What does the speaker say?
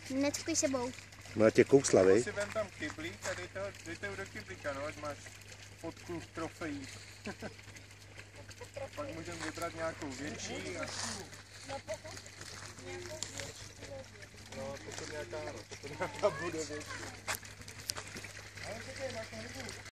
Neckuj sebou. Má tě kousla, vej? Si vem tam kyblík a dejte ho do kyblíka, no, ať máš fotku trofejí. Pak můžeme vybrat nějakou větší a... No, potom nějaká bude větší.